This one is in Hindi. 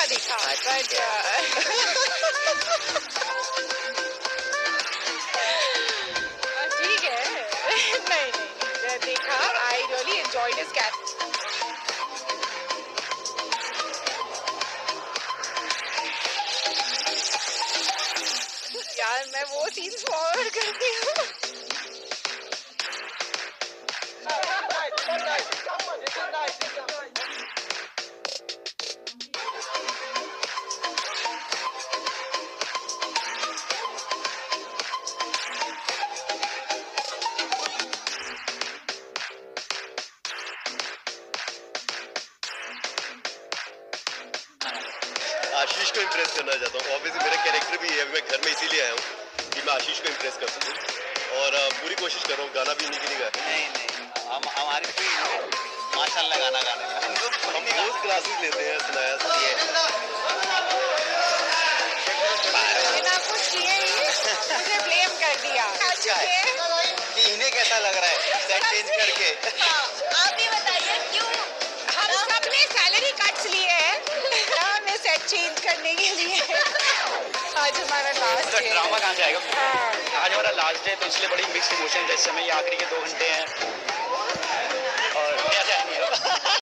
अच्छा दिखा बट ठीक है नहीं नहीं देखा I really enjoyed his character यार मैं वो सीन्स फॉरवर्ड करती हूँ आशीष को इम्प्रेस करना चाहता हूँ। ऑब्वियसली मेरा कैरेक्टर भी है, अभी मैं घर में इसीलिए आया हूँ कि मैं आशीष को इम्प्रेस कर सकूँ और पूरी कोशिश कर रहा हूँ। गाना भी नहीं गा नहीं हम हमारी माशाल्लाह गाना गाने में हम रोज क्लासेस लेते हैं। सुनाया बिना कुछ किए ही मुझे ब्लेम कर दिया कि इन्हें कैसा लग रहा है सेट चेंज करके। आप ही बताइए क्यों हम सब ने सैलरी कट्स लिए हैं हमें सेट चेंज करने के लिए आज हमारा लास्ट डे ड्रामा कहाँ से आएगा। आज हमारा लास्ट डे तो इसलिए बड़ी मिक्स्ड इमोशन है। इस समय ये आखिरी के 2 घंटे हैं